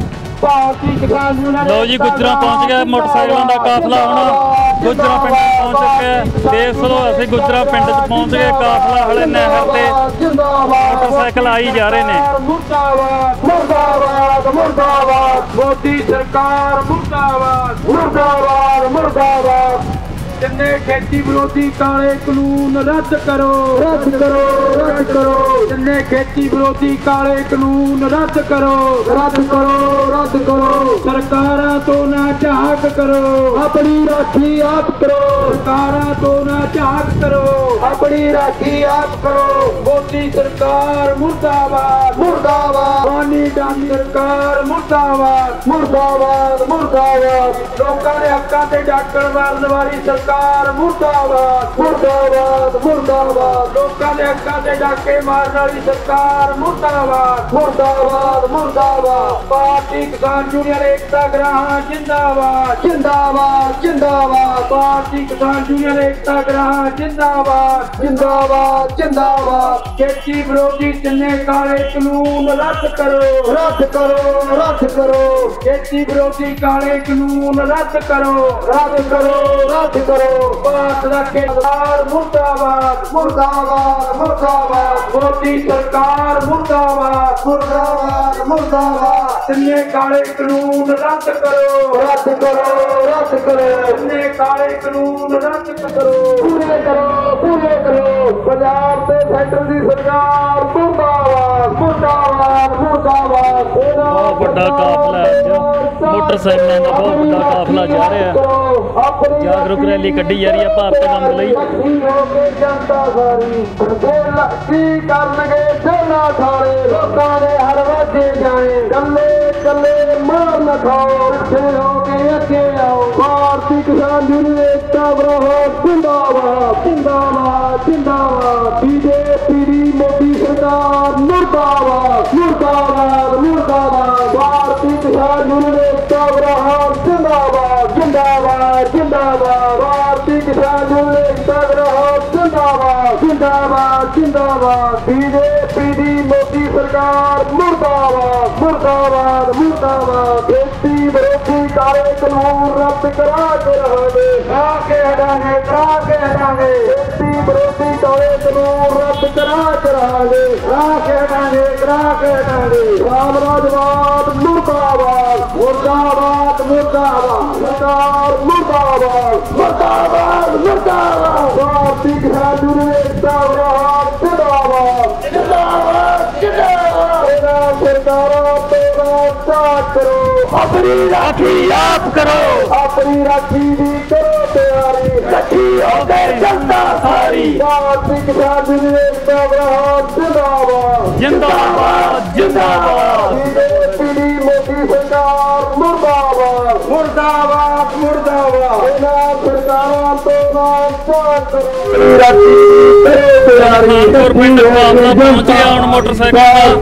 ਭਾਰਤੀ ਕਿਸਾਨ ਯੂਨੀਅਨ। ਲਓ ਜੀ ਗੁੱਜਰਾਂ ਪਹੁੰਚ ਗਿਆ ਮੋਟਰਸਾਈਕਲਾਂ ਦਾ ਕਾਫਲਾ ਹੁਣ ਗੁੱਜਰਾਂ ਪਿੰਡ ਪਹੁੰਚ ਚੁੱਕਿਆ। ਦੇਖ ਲਓ ਅਸੀਂ ਗੁੱਜਰਾਂ ਪਿੰਡ 'ਚ ਪਹੁੰਚ ਗਏ। ਕਾਫਲਾ ਹਲੇ ਨਹਿਰ ਤੇ ਮੋਟਰਸਾਈਕਲ ਆਈ ਜਾ ਰਹੇ ਨੇ। ਮੁਰਦਾਬਾਦ ਮੁਰਦਾਬਾਦ ਮੁਰਦਾਬਾਦ ਮੋਦੀ ਸਰਕਾਰ ਮੁਰਦਾਬਾਦ ਮੁਰਦਾਬਾਦ ਮੁਰਦਾਬਾਦ। ਜਿੰਨੇ ਖੇਤੀ ਵਿਰੋਧੀ ਕਾਲੇ ਕਾਨੂੰਨ ਰੱਦ ਕਰੋ ਰੱਦ ਕਰੋ ਰੱਦ ਕਰੋ ਜਿੰਨੇ ਖੇਤੀ ਵਿਰੋਧੀ ਕਾਲੇ ਕਾਨੂੰਨ ਰੱਦ ਕਰੋ ਰੱਦ ਕਰੋ ਰੱਦ ਕਰੋ। ਸਰਕਾਰਾਂ ਤੋਂ ਨਾ ਝਾਕ ਕਰੋ ਆਪਣੀ ਰਾਖੀ ਆਪ ਕਰੋ ਸਰਕਾਰਾਂ ਤੋਂ ਨਾ ਝਾਕ ਕਰੋ ਆਪਣੀ ਰਾਖੀ ਆਪ ਕਰੋ। ਮੋਦੀ ਸਰਕਾਰ ਮੁਰਦਾਬਾਦ ਮੁਰਦਾਬਾਦ ਬਾਨੀ ਡਾਨੀ ਸਰਕਾਰ ਮੁਰਦਾਬਾਦ ਮੁਰਦਾਬਾਦ ਮੁਰਦਾਬਾਦ। ਲੋਕਾਂ ਦੇ ਹੱਕਾਂ ਤੇ ਡਾਕਣ ਮਾਰਨ ਵਾਲੀ ਸਰਕਾਰ ਮੁਰਦਾਬਾਦ ਮੁਰਦਾਬਾਦ ਮੁਰਦਾਬਾਦ। ਲੋਕਾਂ ਦੇ ਹੱਕਾਂ ਤੇ ਡਾਕੇ ਮਾਰਨ ਵਾਲੀ ਸਰਕਾਰ ਮੁਰਦਾਬਾਦ ਮੁਰਦਾਬਾਦ ਮੁਰਦਾਬਾਦ। ਭਾਰਤੀ ਕਿਸਾਨ ਯੂਨੀਅਨ ਏਕਤਾ ਗ੍ਰਾਮ ਜਿੰਦਾਬਾਦ ਜਿੰਦਾਬਾਦ ਜਿੰਦਾਬਾਦ। ਭਾਰਤੀ ਕਿਸਾਨ ਯੂਨੀਅਨ ਏਕਤਾ ਗ੍ਰਾਮ ਜਿੰਦਾਬਾਦ ਜਿੰਦਾਬਾਦ ਜਿੰਦਾਬਾਦ। ਖੇਤੀ ਵਿਰੋਧੀ ਜਿੰਨੇ ਕਾਲੇ ਕਾਨੂੰਨ ਰੱਦ ਕਰੋ ਰੱਦ ਕਰੋ ਰੱਦ ਕਰੋ ਖੇਤੀ ਵਿਰੋਧੀ ਕਾਲੇ ਕਾਨੂੰਨ ਰੱਦ ਕਰੋ ਰੱਦ ਕਰੋ ਰੱਦ ਕਰੋ। ਭਾਰਤ ਦਾ ਕਿਸਾਨ ਮੁਰਦਾਬਾਦ ਮੁਰਦਾਬਾਦ ਮੁਰਦਾਬਾਦ। ਮੋਦੀ ਸਰਕਾਰ ਮੁਰਦਾਬਾਦ ਮੁਰਦਾਬਾਦ ਮੁਰਦਾਬਾਦ। ਜਿੰਨੇ ਕਾਲੇ ਕਾਨੂੰਨ ਰੱਦ ਕਰੋ ਰੱਦ ਕਰੋ ਰੱਦ ਕਰੋ ਜਿੰਨੇ ਕਾਲੇ ਕਾਨੂੰਨ ਰੱਦ ਕਰੋ ਪੂਰੇ ਕਰੋ। ਪੰਜਾਬ ਤੇ ਸੈਂਟਰ ਦੀ ਸਰਕਾਰ ਮੁਰਦਾਬਾਦ ਮੁਰਦਾਬਾਦ ਮੁਰਦਾਬਾਦ। ਬਹੁਤ ਵੱਡਾ ਕਾਫਲਾ ਹੈ ਅੱਜ ਮੋਟਰਸਾਈਕਲਾਂ ਦਾ ਬਹੁਤ ਵੱਡਾ ਕਾਫਲਾ ਜਾ ਰਿਹਾ ਹੈ। ਜਾਗਰੂਕ ਰੈਲੀ ਕੱਢੀ ਜਾ ਰਹੀ ਹੈ ਭਾਰਤ ਬੰਦ ਲਈ। ਜਨਤਾ ਸਾਰੀ ਕੀ ਕਰਨਗੇ ਜੇਲਾ ਖਾਲੇ ਲੋਕਾਂ ਦੇ ਹਰ ਵਾਜੇ ਜਾਏ ਕੱਲੇ ਕੱਲੇ ਮਾਰ ਨਾ ਖਾਓ ਪਿੱਛੇ ਹੋ ਕੇ ਅੱਗੇ ਆਓ। ਭਾਰਤੀ ਕਿਸਾਨ ਯੂਨੀਅਨ ਏਕਤਾ ਗ੍ਰਾਮ ਜਿੰਦਾਬਾਦ ਜਿੰਦਾਬਾਦ ਜਿੰਦਾਬਾਦ। ਬੀਜੇਪੀ ਦੀ ਮੋਦੀ ਸਰਕਾਰ ਮੁਰਦਾਬਾਦ ਮੁਰਦਾਬਾਦ ਮੁਰਦਾਬਾਦ। ਭਾਰਤੀ ਕਿਸਾਨ ਯੂਨੀਅਨ ਏਕਤਾ ਗ੍ਰਾਮ ਜਿੰਦਾਬਾਦ ਜਿੰਦਾਬਾਦ ਜਿੰਦਾਬਾਦ। ਭਾਰਤੀ ਕਿਸਾਨ ਯੂਨੀਅਨ ਏਕਤਾ ਗ੍ਰਾਮ ਜਿੰਦਾਬਾਦ ਜਿੰਦਾਬਾਦ ਜਿੰਦਾਬਾਦ। ਬੀਜੇਪੀ ਦੀ ਮੋਦੀ ਸਰਕਾਰ ਮੁਰਦਾਬਾਦ ਮੁਰਦਾਬਾਦ ਮੁਰਦਾਬਾਦ। ਖੇਤੀ ਵਿਰੋਧੀ ਕਾਲੇ ਕਾਨੂੰਨ ਰੱਦ ਕਰਾ ਕੇ ਰਹਾਂਗੇ ਕਰਾ ਕੇ ਹਟਾਂਗੇ ਕਰਾ ਕੇ ਹਟਾਂਗੇ। ਖੇਤੀ ਵਿਰੋਧੀ ਕਾਲੇ ਕਾਨੂੰਨ ਰੱਦ ਕਰਾ ਕੇ ਰਹਾਂਗੇ ਕਰਾ ਕੇ ਹਟਾਂਗੇ ਕਰਾ ਕੇ ਹਟਾਂਗੇ। ਸਾਮਰਾਜਵਾਦ ਮੁਰਦਾਬਾਦ ਮੁਰਦਾਬਾਦ मुर्दाबाद सरकार मुर्दाबाद मुर्दाबाद मुर्दाबाद भारतीय किसान यूनियन एकता जिंदाबाद जिंदाबाद जिंदाबाद सरकारों करो अपनी राखी आप करो अपनी राखी भी करो तैयारी इकट्ठी होकर जनता सारी भारतीय किसान यूनियन एकता जिंदाबाद जिंदाबाद जिंदाबाद बीजेपी मोदी सरकार मुर्दाबाद मुर्दाबाद मुर्दाबाद सरकारों पहुंच गया हूं मोटरसाइकिल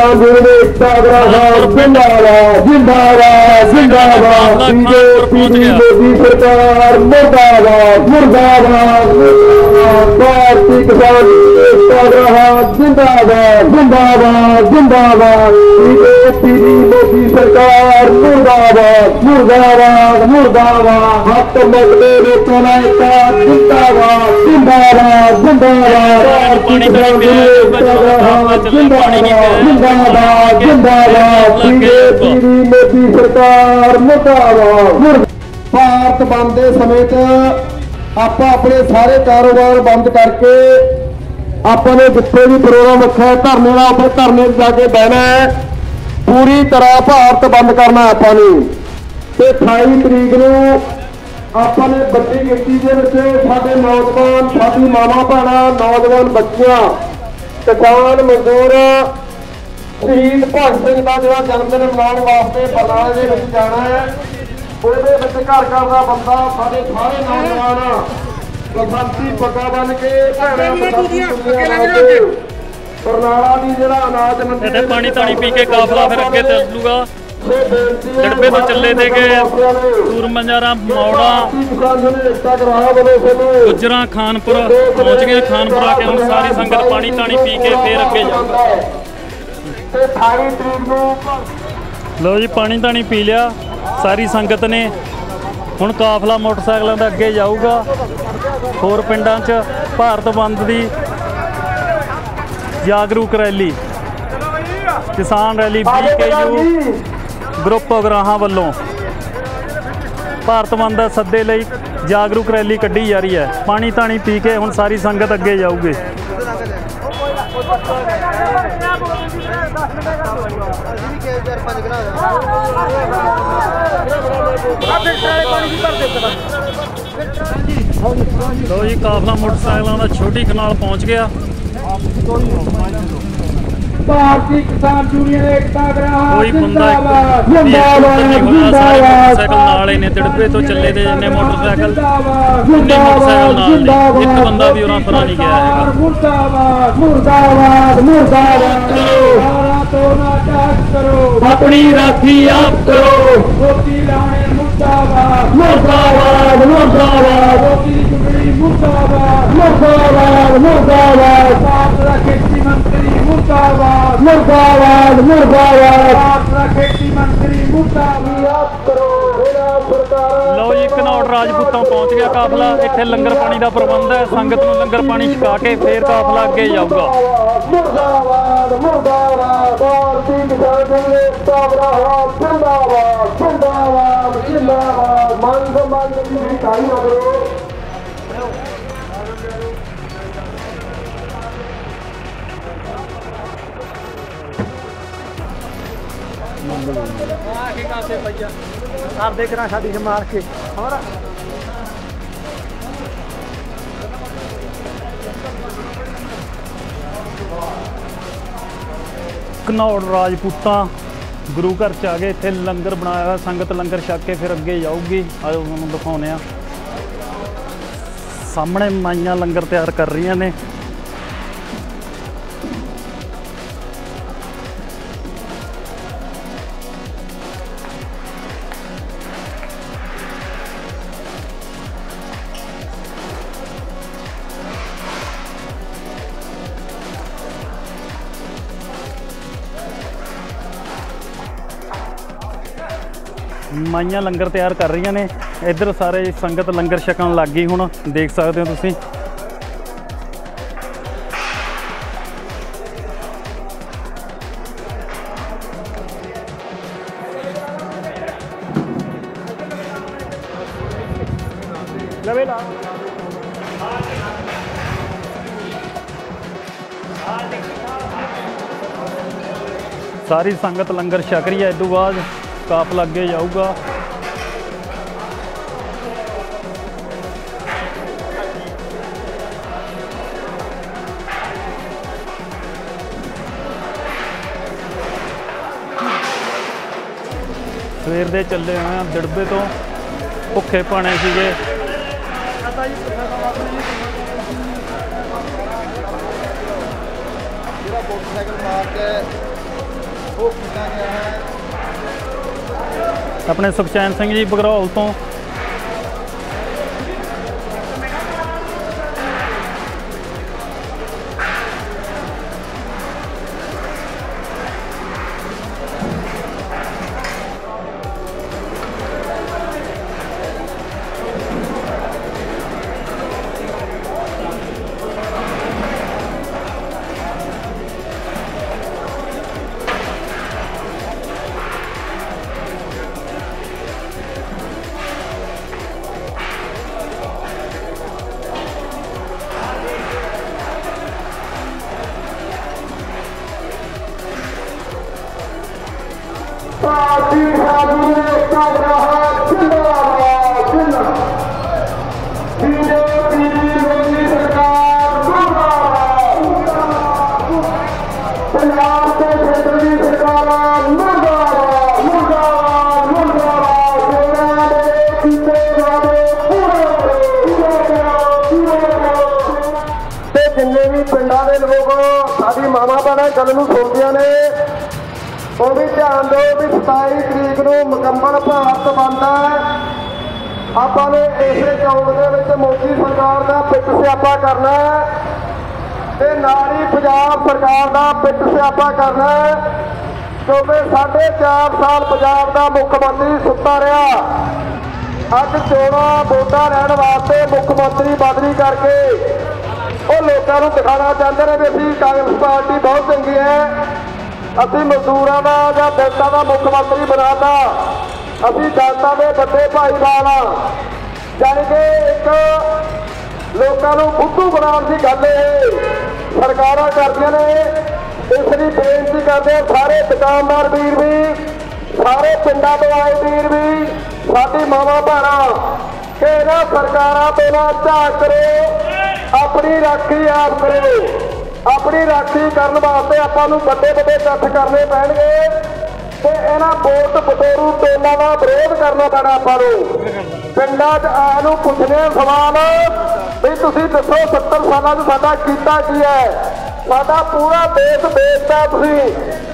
जिंदाबाद जिंदाबाद जिंदाबाद बीजेपी मोदी सरकार मुर्दाबाद मुर्दाबाद भारतीय किसान जिंदाबाद जिंदाबाद जिंदाबाद बीजेपी मोदी सरकार मुर्दाबाद मुर्दाबाद मुर्दाबाद हक मजदे लोकनायका जिंदाबाद जिंदाबाद जिंदाबाद जिंदाबाद जिंदाबाद जिंदाबाद बीजेपी मोदी सरकार मुर्दाबाद। ਭਾਰਤ ਬੰਦ ਦੇ ਸਮੇਂ 'ਚ ਆਪਾਂ ਆਪਣੇ ਸਾਰੇ ਕਾਰੋਬਾਰ ਬੰਦ ਕਰਕੇ ਆਪਾਂ ਨੇ ਜਿੱਥੇ ਵੀ ਪ੍ਰੋਗਰਾਮ ਰੱਖਿਆ ਧਰਨੇ ਦਾ ਉੱਥੇ ਧਰਨੇ 'ਤੇ ਜਾ ਕੇ ਬਹਿਣਾ ਹੈ। ਪੂਰੀ ਤਰ੍ਹਾਂ ਭਾਰਤ ਬੰਦ ਕਰਨਾ ਆਪਾਂ ਨੇ ਤੇ 28 ਤਰੀਕ ਨੂੰ ਆਪਾਂ ਨੇ ਵੱਡੀ ਗਿਣਤੀ ਦੇ ਵਿੱਚ ਸਾਡੇ ਨੌਜਵਾਨ ਸਾਡੀ ਮਾਵਾਂ ਭੈਣਾਂ ਨੌਜਵਾਨ ਬੱਚੀਆਂ ਕਿਸਾਨ ਮਜ਼ਦੂਰ ਸ਼ਹੀਦ ਭਗਤ ਸਿੰਘ ਦਾ ਜਿਹੜਾ ਜਨਮ ਦਿਨ ਮਨਾਉਣ ਵਾਸਤੇ ਬਰਨਾਲੇ ਦੇ ਵਿੱਚ ਜਾਣਾ ਹੈ। ਉਹਦੇ ਵਿੱਚ ਘਰ ਘਰ ਦਾ ਬੰਦਾ ਸਾਡੇ ਸਾਰੇ ਨੌਜਵਾਨ ਬਸੰਤੀ ਪੱਕਾ ਬਣ ਕੇ ਬਰਨਾਲਾ ਦੀ ਜਿਹੜਾ ਅਨਾਜ ਮੰਡੀ ਇੱਥੇ ਪਾਣੀ ਤਾਣੀ ਪੀ ਕੇ ਕਾਫਲਾ ਫਿਰ ਅੱਗੇ ਚੱਲੂਗਾ। ਡੜਬੇ ਤੋਂ ਚੱਲੇ ਤੇ ਗਏ ਸੂਰਮੰਜਾਰਾ ਮੌੜਾ ਗੁਜਰਾਂ ਖਾਨਪੁਰ ਪਹੁੰਚ ਗਏ। ਖਾਨਪੁਰ ਆ ਕੇ ਹੁਣ ਸਾਰੀ ਸੰਗਤ ਪਾਣੀ ਤਾਣੀ ਪੀ ਕੇ ਫੇਰ ਅੱਗੇ ਜਾਊਗਾ। ਲਓ ਜੀ ਪਾਣੀ ਤਾਣੀ ਪੀ ਲਿਆ ਸਾਰੀ ਸੰਗਤ ਨੇ। ਹੁਣ ਕਾਫਲਾ ਮੋਟਰਸਾਈਕਲਾਂ ਦਾ ਅੱਗੇ ਜਾਊਗਾ ਹੋਰ ਪਿੰਡਾਂ 'ਚ। ਭਾਰਤ ਬੰਦ ਦੀ ਜਾਗਰੂਕ ਰੈਲੀ ਕਿਸਾਨ ਰੈਲੀ BKU ਗਰੁੱਪ ਉਗਰਾਹਾਂ ਵੱਲੋਂ ਭਾਰਤ ਬੰਦ ਦਾ ਸੱਦੇ ਲਈ ਜਾਗਰੂਕ ਰੈਲੀ ਕੱਢੀ ਜਾ ਰਹੀ ਹੈ। ਪਾਣੀ ਤਾਣੀ ਪੀ ਕੇ ਹੁਣ ਸਾਰੀ ਸੰਗਤ ਅੱਗੇ ਜਾਊਗੀ। ਲੋ ਜੀ ਕਾਫਲਾ ਮੋਟਰਸਾਈਕਲਾਂ ਦਾ ਛੋਟੀ ਕਨਾਲ ਪਹੁੰਚ ਗਿਆ। ਭਾਰਤੀ ਕਿਸਾਨ ਯੂਨੀਅਨ ਏਕਤਾ ਕੋਈ ਬੰਦਾ ਮੋਟਰਸਾਈਕਲ ਨਾਲ ਹੀ ਨੇ ਤੜਪੇ ਤੋਂ ਚੱਲੇ ਤੇ ਜਿੰਨੇ ਮੋਟਰਸਾਈਕਲ ਨਾਲ ਨੇ ਇੱਕ ਬੰਦਾ ਵੀ ਉਹਨਾਂ ਪਰਾਂ ਨਹੀਂ ਗਿਆ ਹੈਗਾ। ਮੁਰਦਾਬਾਦ ਮੁਰਦਾਬਾਦ ਮੁਰਦਾਬਾਦ ਕਰੋ ਆਪਣੀ ਰਾਖੀ ਆਪ ਕਰੋ ਮੋਦੀ ਲਾਣੇ ਮੁਰਦਾਬਾਦ ਮੁਰਦਾਬਾਦ ਮੁਰਦਾਬਾਦ ਮੋਦੀ ਚੁਗਲੀ ਮੁਰਦਾਬਾਦ ਮੁਰਦਾਬਾਦ ਮੁਰਦਾਬਾਦ ਭਾਰਤ ਦਾ ਖੇਤੀ ਮੰਤਰੀ ਮੁਰਦਾਬਾਦ ਮੁਰਦਾਬਾਦ ਮੁਰਦਾਬਾਦ ਭਾਰਤ ਦਾ ਖੇਤੀ ਮੰਤਰੀ ਮੁਰਦਾਬਾਦ ਆਪ ਕਰੋ ਸਰਕਾਰ। ਲਓ ਜੀ ਘਨੌੜ ਰਾਜਪੂਤਾਂ ਪਹੁੰਚ ਗਿਆ ਕਾਫਲਾ। ਇੱਥੇ ਲੰਗਰ ਪਾਣੀ ਦਾ ਪ੍ਰਬੰਧ ਹੈ। ਸੰਗਤ ਨੂੰ ਲੰਗਰ ਪਾਣੀ ਛਕਾ ਕੇ ਫੇਰ ਕਾਫਲਾ ਅੱਗੇ ਜਾਊਗਾ। ਮੁਰਦਾਬਾਦ ਮੁਰਦਾਬਾਦ ਭਾਰਤੀ ਕਿਸਾਨ ਯੂਨੀਅਨ ਏਕਤਾ ਜਿੰਦਾਬਾਦ ਜਿੰਦਾਬਾਦ ਜਿੰਦਾਬਾਦ ਮੰਨ ਸਨਮਾਨ ਦੀ ਤਾੜੀ ਕਰੋ। आप देख रहे हैं शादी से मार के हमारा ਘਨੌੜ ਰਾਜਪੂਤਾਂ ਗੁਰੂ ਘਰ ਚ ਆ ਗਏ। ਇੱਥੇ ਲੰਗਰ ਬਣਾਇਆ ਹੋਇਆ ਸੰਗਤ ਲੰਗਰ ਛਕ ਕੇ ਫਿਰ ਅੱਗੇ ਜਾਊਗੀ। ਆਜੋ ਤੁਹਾਨੂੰ ਦਿਖਾਉਂਦੇ ਆ। ਸਾਹਮਣੇ ਮਾਈਆਂ ਲੰਗਰ ਤਿਆਰ ਕਰ ਰਹੀਆਂ ਨੇ। ਮਾਈਆਂ ਲੰਗਰ ਤਿਆਰ ਕਰ ਰਹੀਆਂ ਨੇ। ਇੱਧਰ ਸਾਰੇ ਸੰਗਤ ਲੰਗਰ ਛਕਣ ਲੱਗ ਗਈ। ਹੁਣ ਦੇਖ ਸਕਦੇ ਹੋ ਤੁਸੀਂ। ਲਵੇ ਲਾ सारी संगत लंगर छक रही है। इस बाद काफला अगे जाऊगा। सवेर दे चले हुए हैं दिड़बे तो भुखे पाने सीगे। मोटरसाइकिल मार के वो किया गया है अपने सुखचैन सिंह जी बघरौल तो। जिन्ने भी पिंडा के लोग साड़ी मावा भैन गल सुनदियां ने वो भी ध्यान दो भी 27 तरीक को मुकम्मल भारत बंद है। आपने इस चौक के मोदी सरकार का पिट स्यापा करना है ते नाल ही पंजाब सरकार का पिट स्यापा करना है, क्योंकि 4.5 साल पंजाब का मुख्यमंत्री सुता रहा। अज चोणां वोटां लैण वास्ते मुख्यमंत्री बदली करके वो लोगों को दिखाना चाहते हैं भी असीं कांग्रेस पार्टी बहुत चंगी है, असीं मजदूरों का या दलितां का मुख्यमंत्री बनाता, असीं दलितां के बड़े भाईवाल हाँ। जानी कि एक लोगों को बुद्धू बनाने की गल सरकार करदियां ने। इसलिए बेनती करते हैं सारे दुकानदार वीर भी, सारे पिंडां तो आए वीर भी, साडी मावां भैणां कि इन्हां सरकारां तो ना झाक करो, अपनी राखी आप करो। अपनी राखी करने वास्ते आपां नूं बड़े बड़े इकट्ठ करने पैणगे ते इन्हां वोट बटोरू टोलां दा विरोध करना पैणा। आपां नूं पिंडां 'च आए नूं पुछणे सवाल भी तुसीं दसो 70 सालां 'च साडा कीता की है? साडा पूरा देश बेचता तुसीं।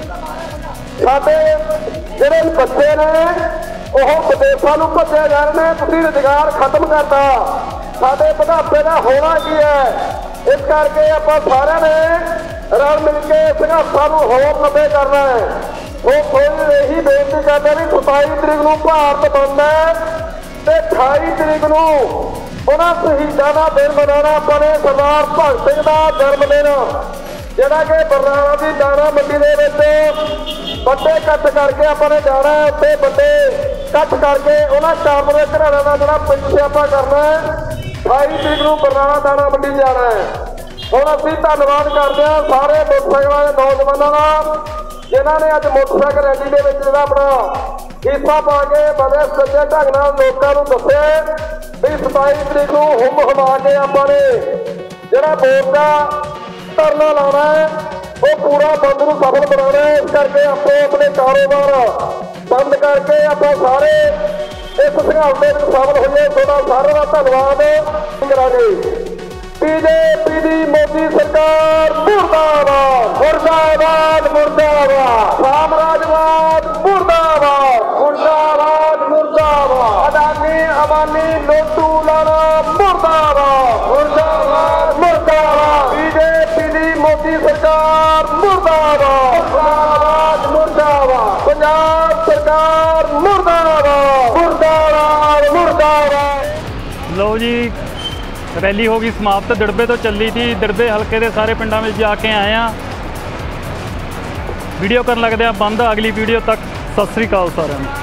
साडे जिहड़े बच्चे ने ਉਹ ਵਿਦੇਸ਼ਾਂ ਨੂੰ ਭੱਜੇ ਜਾ ਰਹੇ ਨੇ, ਤੁਸੀਂ ਰੁਜ਼ਗਾਰ ਖਤਮ ਕਰਤਾ। ਸਾਡੇ ਬੁਢਾਪੇ ਦਾ ਹੋਣਾ ਕੀ ਹੈ? ਇਸ ਕਰਕੇ ਆਪਾਂ ਸਾਰਿਆਂ ਨੇ ਰਲ ਮਿਲ ਕੇ ਸੰਘਰਸ਼ਾਂ ਨੂੰ ਹੋਰ ਲੰਬੇ ਕਰਨਾ ਹੈ। ਉਹ ਕੋਈ ਇਹੀ ਬੇਨਤੀ ਕਰਦੇ ਵੀ 27 ਤਰੀਕ ਨੂੰ ਭਾਰਤ ਬੰਦ ਹੈ ਤੇ 28 ਤਰੀਕ ਨੂੰ ਉਹਨਾਂ ਸ਼ਹੀਦਾਂ ਦਾ ਦਿਨ ਮਨਾਉਣਾ। ਆਪਾਂ ਨੇ ਸਰਦਾਰ ਭਗਤ ਸਿੰਘ ਦਾ ਜਨਮ ਦਿਨ ਜਿਹੜਾ ਕਿ ਬਰਨਾਲਾ ਦੀ ਦਾਣਾ ਮੰਡੀ ਦੇ ਵਿੱਚ ਵੱਡੇ ਇਕੱਠ ਕਰਕੇ ਆਪਾਂ ਨੇ ਜਾਣਾ ਹੈ। ਉੱਥੇ ਵੱਡੇ ਇਕੱਠ ਕਰਕੇ ਉਹਨਾਂ ਕਾਮਰੇ ਘਰਾਣਿਆਂ ਦਾ ਜਿਹੜਾ ਪਿੱਛੇ ਆਪਾਂ ਕਰਨਾ ਹੈ। 28 ਤਰੀਕ ਨੂੰ ਬਰਨਾਲਾ ਦਾਣਾ ਮੰਡੀ ਜਾਣਾ ਹੈ। ਹੁਣ ਅਸੀਂ ਧੰਨਵਾਦ ਕਰਦੇ ਹਾਂ ਸਾਰੇ ਮੋਟਰਸਾਈਕਲਾਂ ਦੇ ਨੌਜਵਾਨਾਂ ਦਾ, ਜਿਨ੍ਹਾਂ ਨੇ ਅੱਜ ਮੋਟਰਸਾਈਕਲ ਰੈਲੀ ਦੇ ਵਿੱਚ ਜਿਹੜਾ ਆਪਣਾ ਹਿੱਸਾ ਪਾ ਕੇ ਬੜੇ ਸੱਚੇ ਢੰਗ ਨਾਲ ਲੋਕਾਂ ਨੂੰ ਦੱਸਿਆ ਵੀ 27 ਤਰੀਕ ਨੂੰ ਹੁਮ ਹੁਮਾ ਕੇ ਆਪਾਂ ਨੇ ਜਿਹੜਾ ਵੋਟ ਦਾ ਧਰਨਾ ਲਾਉਣਾ ਹੈ, ਉਹ ਪੂਰਾ ਬੰਦ ਨੂੰ ਸਫਲ ਬਣਾਉਣਾ ਹੈ। ਇਸ ਕਰਕੇ ਆਪੋ ਆਪਣੇ ਕਾਰੋਬਾਰ ਬੰਦ ਕਰਕੇ ਆਪਾਂ ਸਾਰੇ ਇਸ ਸੰਘਰਸ਼ ਦੇ ਵਿੱਚ ਸ਼ਾਮਲ ਹੋਈਏ। ਤੁਹਾਡਾ ਸਾਰਿਆਂ ਦਾ ਧੰਨਵਾਦ ਕਰਾਂਗੇ। बीजेपी दी मोदी सरकार मुर्दाबाद, मुर्दाबाद, मुर्दाबाद, साम्राज्यवाद मुर्दाबाद, मुर्दाबाद, मुर्दाबाद, अडानी अमानी लोटू लाना मुर्दाबाद, मुर्दाबाद, मुर्दाबाद, बीजेपी दी मोदी सरकार मुर्दाबाद, मुर्दाबाद, मुर्दाबाद, पंजाब सरकार मुर्दाबाद, मुर्दाबाद, मुर्दाबाद। लो जी रैली हो गई समाप्त। दिड़बे तो चली थी, दिड़बे हल्के के सारे पिंडों में जाके आए हैं। वीडियो करन लगदे आ बंद। अगली वीडियो तक सत श्री अकाल सारिआं नूं।